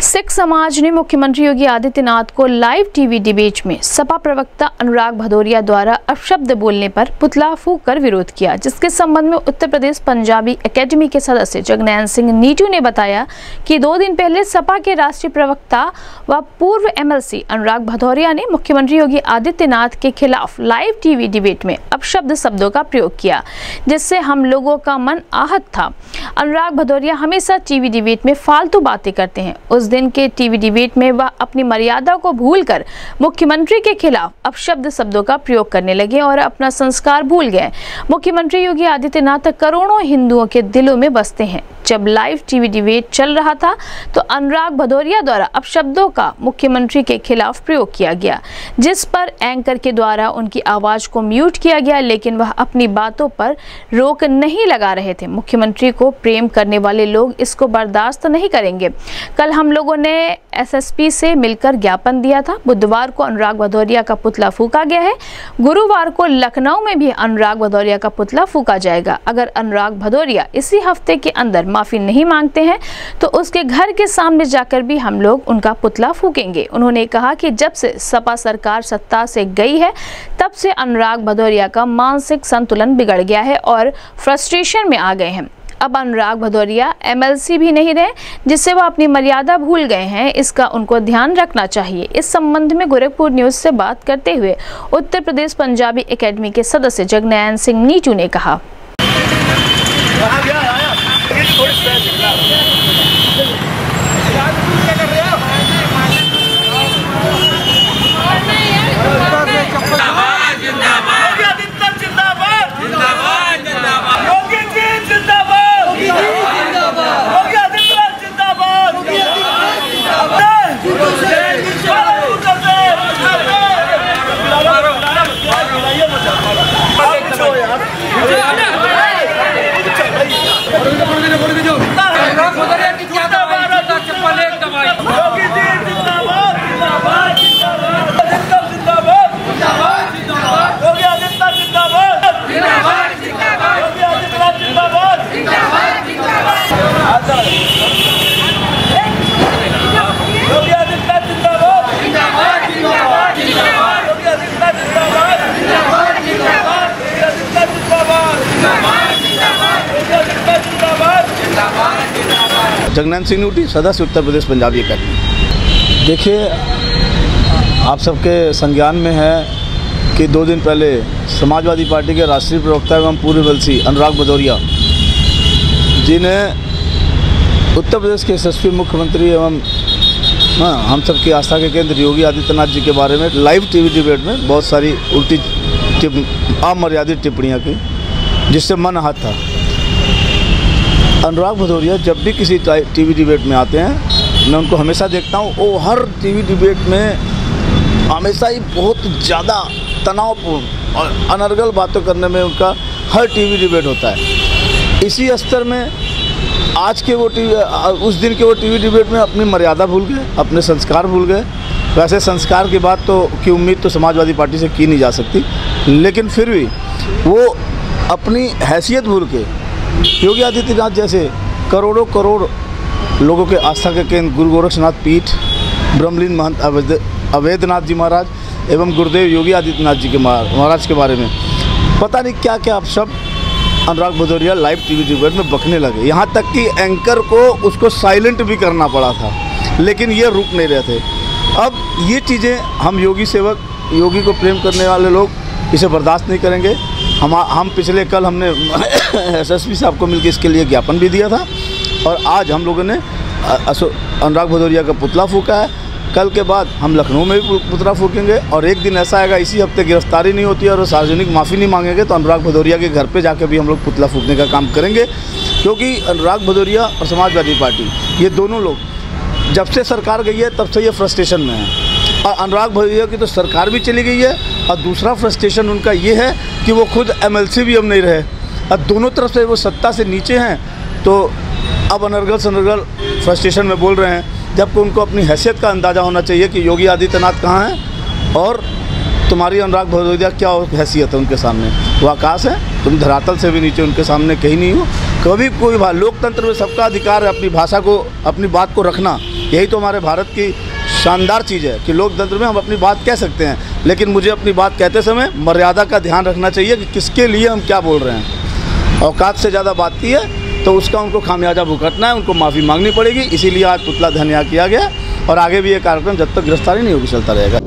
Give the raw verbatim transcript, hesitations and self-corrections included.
सिख समाज ने मुख्यमंत्री योगी आदित्यनाथ को लाइव टीवी डिबेट में सपा प्रवक्ता अनुराग भदौरिया द्वारा अपशब्द बोलने पर पुतला फूंक कर विरोध किया, जिसके संबंध में उत्तर प्रदेश पंजाबी एकेडमी के सदस्य जगनैन सिंह नीटू ने बताया कि दो दिन पहले सपा के राष्ट्रीय प्रवक्ता व पूर्व एमएलसी अनुराग भदौरिया ने मुख्यमंत्री योगी आदित्यनाथ के खिलाफ लाइव टीवी डिबेट में अपशब्द शब्दों का प्रयोग किया, जिससे हम लोगों का मन आहत था। अनुराग भदौरिया हमेशा टीवी डिबेट में फालतू बातें करते हैं। उस दिन के टीवी डिबेट में वह अपनी मर्यादा को भूलकर मुख्यमंत्री के खिलाफ अपशब्द शब्दों का प्रयोग करने लगे और अपना संस्कार भूल गए। मुख्यमंत्री योगी आदित्यनाथ करोड़ों हिंदुओं के दिलों में बसते हैं। जब लाइव टीवी डिबेट चल रहा था तो अनुराग भदौरिया द्वारा अपशब्दों का मुख्यमंत्री के खिलाफ प्रयोग किया गया, जिस पर एंकर के द्वारा उनकी आवाज को म्यूट किया गया, लेकिन वह अपनी बातों पर रोक नहीं लगा रहे थे। मुख्यमंत्री को प्रेम करने वाले लोग इसको बर्दाश्त नहीं करेंगे। कल हम लोगों ने एसएसपी से मिलकर ज्ञापन दिया था। बुधवार को अनुराग भदौरिया का पुतला फूंका गया है। गुरुवार को लखनऊ में भी अनुराग भदौरिया का पुतला फूंका जाएगा। अगर अनुराग भदौरिया इसी हफ्ते के अंदर माफी नहीं मांगते हैं तो उसके घर के सामने जाकर भी हम लोग उनका पुतला फूकेंगे। उन्होंने कहा कि जब से सपा सरकार सत्ता से गई है तब से अनुराग भदौरिया का मानसिक संतुलन बिगड़ गया है और फ्रस्ट्रेशन में आ गए हैं। अब अनुराग भदौरिया एमएलसी भी नहीं रहे, जिससे वह अपनी मर्यादा भूल गए हैं। इसका उनको ध्यान रखना चाहिए। इस संबंध में गोरखपुर न्यूज से बात करते हुए उत्तर प्रदेश पंजाबी एकेडमी के सदस्य जगनैन सिंह नीटू ने कहा, जगनैन सिंह नीटू, सदस्य उत्तर प्रदेश पंजाबी एकेडमी। देखिए, आप सबके संज्ञान में है कि दो दिन पहले समाजवादी पार्टी के राष्ट्रीय प्रवक्ता एवं पूर्व एमएलसी अनुराग भदौरिया जी ने उत्तर प्रदेश के यशस्वी मुख्यमंत्री एवं हाँ हम सबकी आस्था के केंद्र योगी आदित्यनाथ जी के बारे में लाइव टीवी डिबेट में बहुत सारी उल्टी अमर्यादित टिप्पणियाँ की, जिससे मन आहत था। अनुराग भदौरिया जब भी किसी टीवी डिबेट में आते हैं, मैं उनको हमेशा देखता हूँ, वो हर टीवी डिबेट में हमेशा ही बहुत ज़्यादा तनावपूर्ण और अनर्गल बातों करने में उनका हर टीवी डिबेट होता है। इसी स्तर में आज के वो टीवी उस दिन के वो टीवी डिबेट में अपनी मर्यादा भूल गए, अपने संस्कार भूल गए। वैसे संस्कार की बात तो की उम्मीद तो समाजवादी पार्टी से की नहीं जा सकती, लेकिन फिर भी वो अपनी हैसियत भूल के योगी आदित्यनाथ जैसे करोड़ों करोड़ लोगों के आस्था के केंद्र गुरु गोरक्षनाथ पीठ, ब्रह्मलीन महंत अवैध अवैधनाथ जी महाराज एवं गुरुदेव योगी आदित्यनाथ जी के महाराज के बारे में पता नहीं क्या क्या आप सब Anurag Bhadauria live TV debate में बकने लगे। यहाँ तक कि एंकर को उसको साइलेंट भी करना पड़ा था, लेकिन ये रुक नहीं रहे थे। अब ये चीज़ें हम योगी सेवक, योगी को प्रेम करने वाले लोग इसे बर्दाश्त नहीं करेंगे। हम हम पिछले कल हमने एसएसपी साहब को मिलकर इसके लिए ज्ञापन भी दिया था और आज हम लोगों ने अनुराग भदौरिया का पुतला फूंका है। कल के बाद हम लखनऊ में भी पुतला फूकेंगे और एक दिन ऐसा आएगा, इसी हफ्ते गिरफ्तारी नहीं होती है और सार्वजनिक माफ़ी नहीं मांगेंगे तो अनुराग भदौरिया के घर पे जाके भी हम लोग पुतला फूकने का काम करेंगे। क्योंकि अनुराग भदौरिया और समाजवादी पार्टी, ये दोनों लोग जब से सरकार गई है तब से ये फ्रस्ट्रेशन में है। और अनुराग भदौरिया की तो सरकार भी चली गई है और दूसरा फ्रस्ट्रेशन उनका ये है कि वो खुद एमएलसी भी अब नहीं रहे और दोनों तरफ से वो सत्ता से नीचे हैं, तो अब अनर्गल सनर्गल फ्रस्ट्रेशन में बोल रहे हैं। जबकि उनको अपनी हैसियत का अंदाज़ा होना चाहिए कि योगी आदित्यनाथ कहाँ हैं और तुम्हारी अनुराग भदौरिया क्या हैसियत है उनके सामने। वो आकाश है, तुम धरातल से भी नीचे उनके सामने कहीं नहीं हो। कभी कोई लोकतंत्र में सबका अधिकार है अपनी भाषा को, अपनी बात को रखना, यही तो हमारे भारत की शानदार चीज़ है कि लोकतंत्र में हम अपनी बात कह सकते हैं, लेकिन मुझे अपनी बात कहते समय मर्यादा का ध्यान रखना चाहिए कि किसके लिए हम क्या बोल रहे हैं। औकात से ज़्यादा बात की है तो उसका उनको खामियाजा भुगतना है, उनको माफ़ी मांगनी पड़ेगी। इसीलिए आज पुतला दहन यहाँ किया गया और आगे भी ये कार्यक्रम जब तक गिरफ्तारी नहीं होगी चलता रहेगा।